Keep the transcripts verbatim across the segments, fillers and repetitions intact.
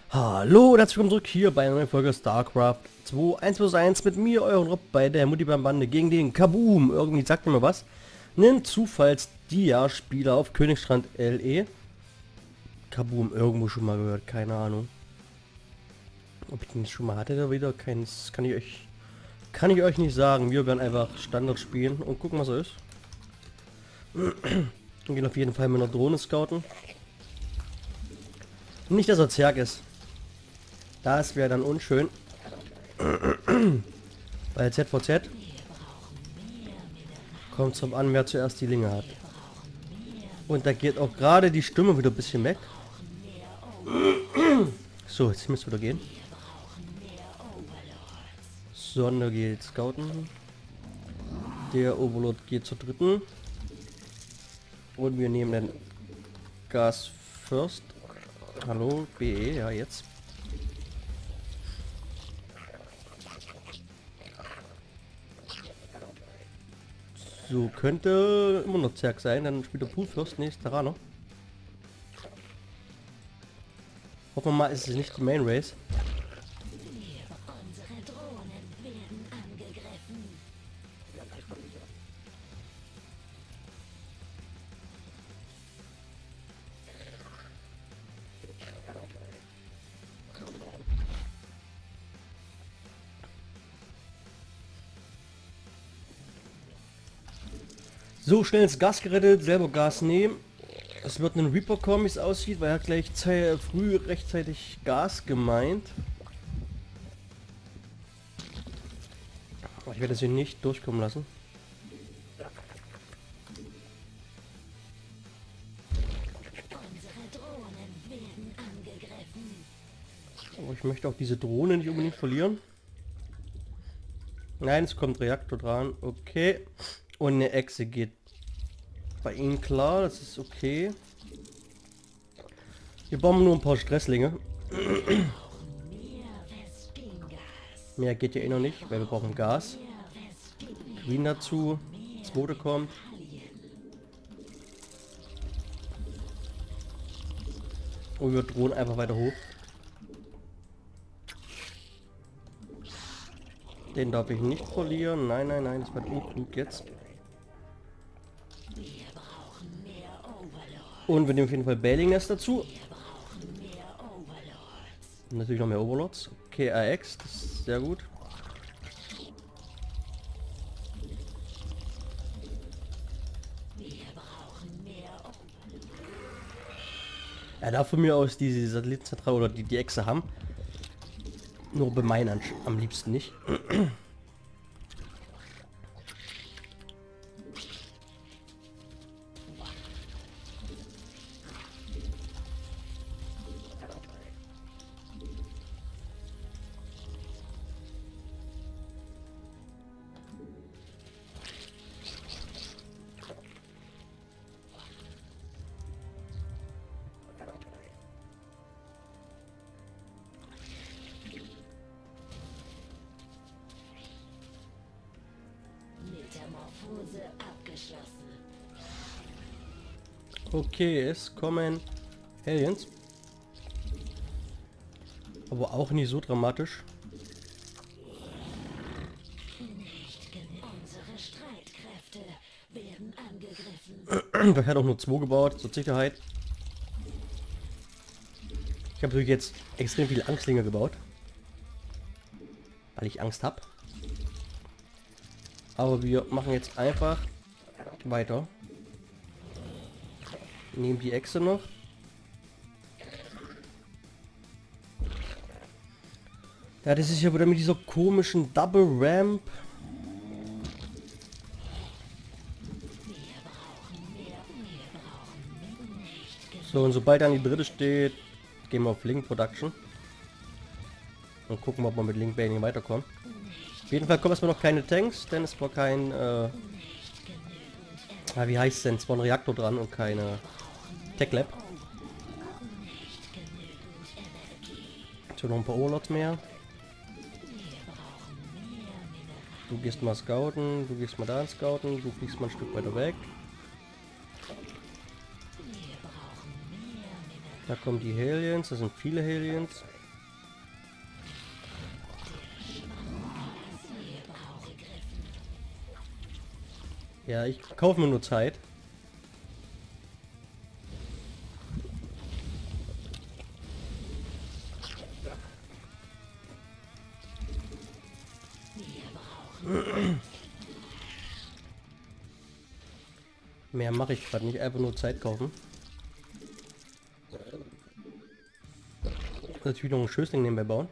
Hallo und herzlich willkommen zurück hier bei einer neuen Folge StarCraft zwei eins plus eins mit mir, euren Rob, bei der Multiplayer-Bande gegen den Kaboom. Irgendwie sagt mir mal was. Einen Zufalls-Dia-Spieler auf Königstrand L E. Kaboom, irgendwo schon mal gehört, keine Ahnung. Ob ich den schon mal hatte, da wieder keins, kann ich euch kann ich euch nicht sagen. Wir werden einfach Standard spielen und gucken, was er ist. Wir gehen auf jeden Fall mit einer Drohne scouten. Nicht, dass er Zerg ist. Das wäre dann unschön. Weil Z V Z kommt zum an, wer zuerst die Linge hat. Und da geht auch gerade die Stimme wieder ein bisschen weg. So, jetzt müsste wieder gehen. Sonne geht scouten. Der Overlord geht zur dritten. Und wir nehmen den Gas First. Hallo, B E, ja jetzt. So, könnte immer noch Zerg sein, dann spielt der Pool First, nächstes Terraner. Hoffen wir mal, ist es nicht die Main Race. So, schnell ins Gas gerettet, selber Gas nehmen. Es wird ein Reaper kommen, wie es aussieht, weil er hat gleich früh rechtzeitig Gas gemeint. Aber ich werde es hier nicht durchkommen lassen. Aber ich möchte auch diese Drohne nicht unbedingt verlieren. Nein, es kommt Reaktor dran. Okay. Und eine Echse geht bei ihnen klar, das ist okay. Wir bauen nur ein paar Stresslinge. Mehr geht ja eh noch nicht, weil wir brauchen Gas. Queen dazu. Zweite kommt. Und wir drohen einfach weiter hoch. Den darf ich nicht verlieren. Nein, nein, nein, das wird unklug jetzt. Und wir nehmen auf jeden Fall Bailing Nest dazu. Und natürlich noch mehr Overlords. Okay, A X, das ist sehr gut. Er darf von mir aus diese Satellitenzentrale oder die, die Echse haben. Nur bei meinen am liebsten nicht. Okay, es kommen Aliens. Aber auch nicht so dramatisch. Ich habe auch nur zwei gebaut, zur Sicherheit. Ich habe natürlich jetzt extrem viele Angstlinge gebaut. Weil ich Angst habe. Aber wir machen jetzt einfach weiter. Nehmen die Echse noch. Ja, das ist ja wieder mit dieser komischen Double Ramp. So, und sobald dann die dritte steht, gehen wir auf Link Production. Und gucken, ob wir mit Link Bailing weiterkommen. Auf jeden Fall kommen erstmal noch keine Tanks, denn es war kein, äh, ja, wie heißt es denn, es war ein Reaktor dran und keine Tech Lab. So, noch ein paar Overlords mehr. Du gehst mal scouten, du gehst mal da scouten, du fliegst mal ein Stück weiter weg. Da kommen die Aliens, das sind viele Aliens. Ja, ich kaufe mir nur Zeit. Mehr mache ich gerade nicht, einfach nur Zeit kaufen. Natürlich noch ein Schößling nebenbei bauen.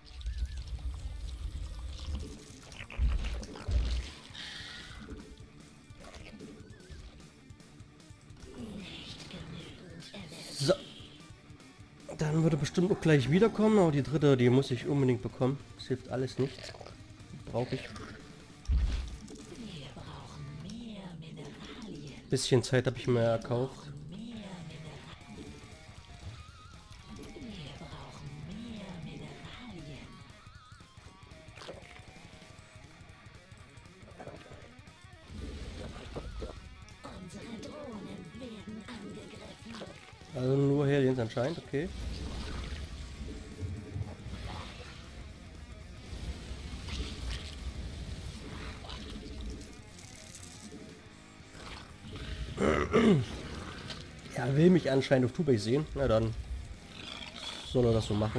So. Dann würde bestimmt auch gleich wiederkommen, aber die dritte, die muss ich unbedingt bekommen. Das hilft alles nicht. Brauche ich. Bisschen Zeit habe ich mir erkauft. Also nur her jetzt anscheinend, okay. Ja, will mich anscheinend auf Two-Base sehen. Na dann soll er das so machen.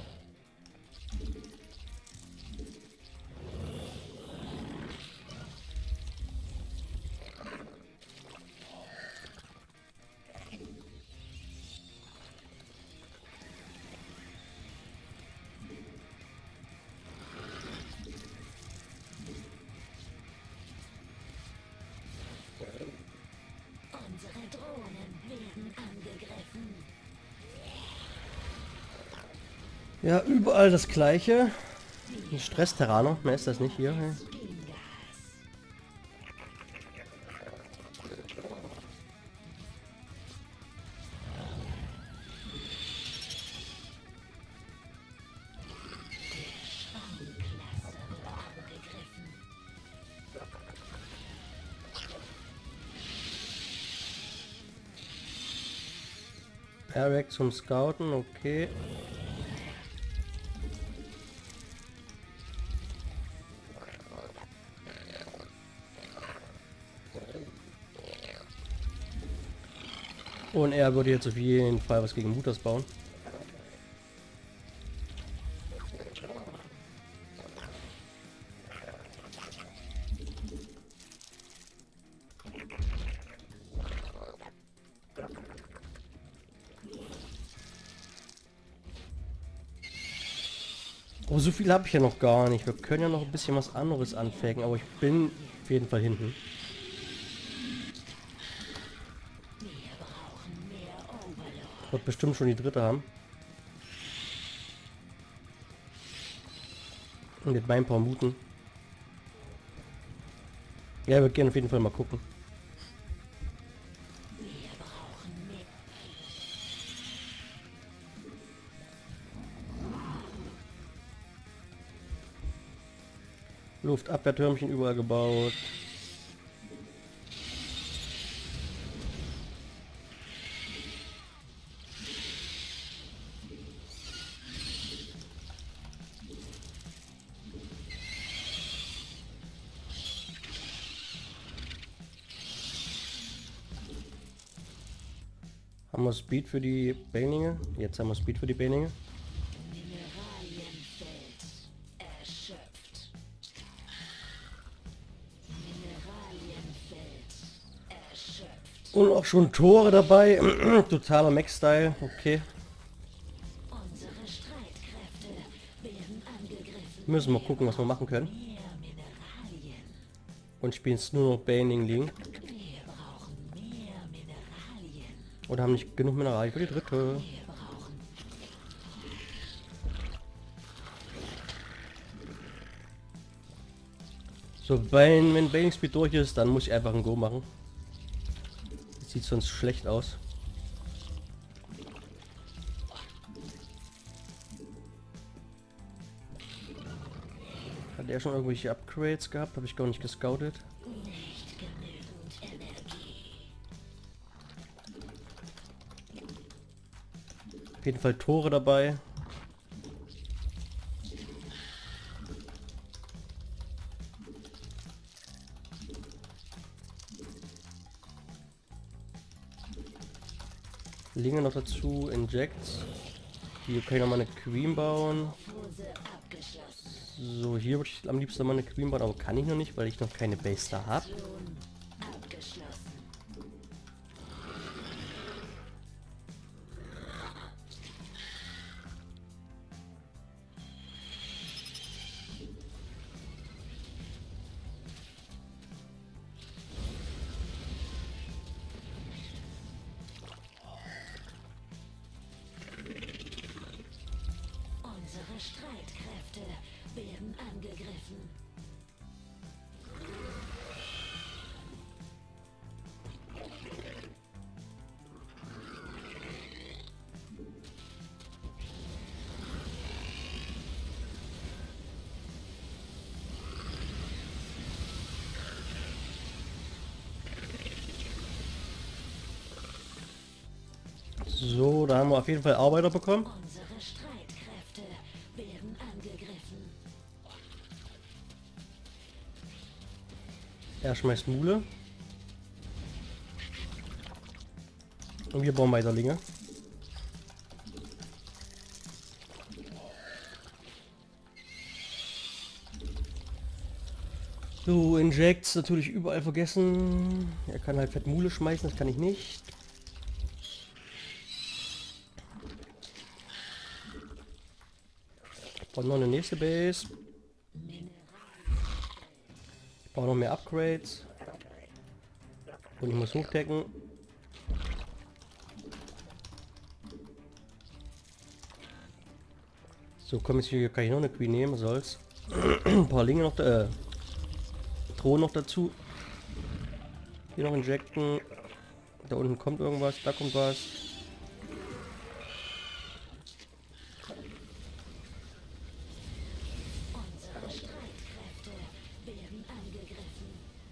Unsere Drohnen werden angegriffen. Ja, überall das gleiche. Ein Stress-Terraner, mehr ist das nicht hier. Eric zum Scouten, okay. Und er würde jetzt auf jeden Fall was gegen Mutas bauen. Oh, so viel habe ich ja noch gar nicht. Wir können ja noch ein bisschen was anderes anfangen, aber ich bin auf jeden Fall hinten. Wird bestimmt schon die dritte haben. Und mit meinen paar Muten. Ja, wir gehen auf jeden Fall mal gucken. Luftabwehrtürmchen überall gebaut. Haben wir Speed für die Bailinge? Jetzt haben wir Speed für die Bailinge. Mineralienfeld erschöpft. Mineralienfeld erschöpft. Und auch schon Tore dabei. Totaler Max-Style. Okay. Unsere Streitkräfte werden angegriffen. Müssen wir gucken, was wir machen können. Mehr Mineralien. Und spielen es nur noch Bailing liegen. Wir brauchen mehr Mineralien. Oder haben nicht genug Mineralien für die dritte. Wir brauchen So, wenn, wenn Bailing Speed durch ist, dann muss ich einfach ein Go machen. Das sieht sonst schlecht aus. Hat er schon irgendwelche Upgrades gehabt? Habe ich gar nicht gescoutet. nicht genügend Energie. Auf jeden Fall Tore dabei. Linge noch dazu, Inject. Hier kann ich noch mal eine Queen bauen. Hose abgeschlossen. So, hier würde ich am liebsten mal eine Queen bauen, aber kann ich noch nicht, weil ich noch keine Base da habe. Mission abgeschlossen. Unsere Streitkräfte werden angegriffen. So, da haben wir auf jeden Fall Arbeiter bekommen. Unsere Streitkräfte werden angegriffen. Er schmeißt Mule. Und wir bauen weiter Linge. So, Injects natürlich überall vergessen. Er kann halt fett Mule schmeißen, das kann ich nicht. Ich brauche noch eine nächste Base. Ich brauche noch mehr Upgrades. Und ich muss hochdecken. So, komm, jetzt hier kann ich noch eine Queen nehmen, was soll's. Ein paar Linge noch, da, äh, Thron noch dazu. Hier noch injecten. Da unten kommt irgendwas, da kommt was. Unsere Streitkräfte werden angegriffen.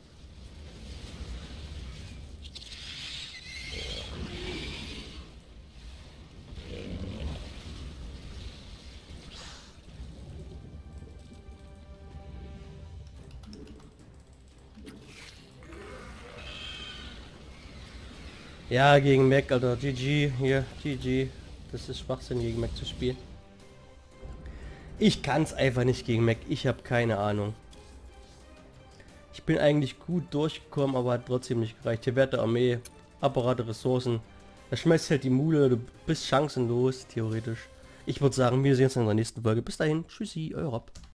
Ja, gegen Mac, Alter. G G, hier, G G. Das ist Schwachsinn, gegen Mac zu spielen. Ich kann es einfach nicht gegen Mac. Ich habe keine Ahnung. Ich bin eigentlich gut durchgekommen, aber hat trotzdem nicht gereicht. Hier werte Armee, Apparate, Ressourcen. Da schmeißt halt die Mule, du bist chancenlos, theoretisch. Ich würde sagen, wir sehen uns in der nächsten Folge. Bis dahin, tschüssi, euer Rob.